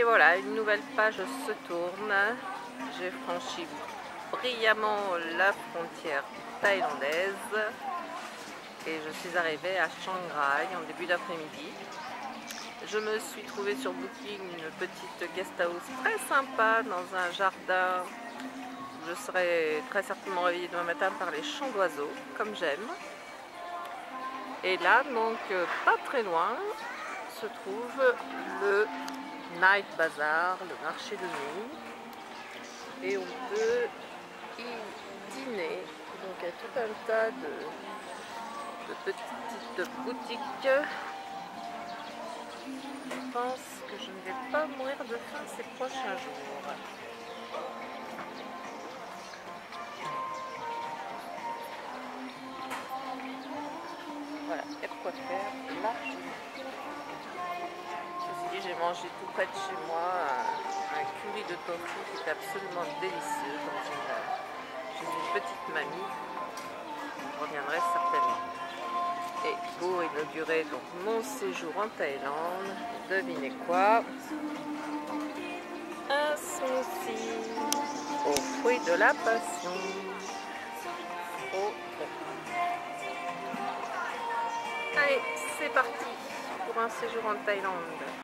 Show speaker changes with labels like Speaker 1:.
Speaker 1: voilà, une nouvelle page se tourne. J'ai franchi brillamment la frontière thaïlandaise et je suis arrivée à Chiang Rai en début d'après-midi. Je me suis trouvée sur Booking une petite guest house très sympa dans un jardin. Je serai très certainement réveillée demain matin par les chants d'oiseaux, comme j'aime. Et là, donc, pas très loin, se trouve le Night Bazaar, le marché de nuit. Et on peut y dîner. Donc, il y a tout un tas de petites boutiques. Je pense que je ne vais pas mourir de faim ces prochains jours. Voilà, il y a de quoi faire largement. Ceci dit, j'ai mangé tout près de chez moi un curry de tofu qui est absolument délicieux chez une petite mamie. Je reviendrai certainement. Et pour inaugurer donc mon séjour en Thaïlande, devinez quoi? Un smoothie aux fruits de la passion. Oh, oh. Allez, c'est parti pour un séjour en Thaïlande.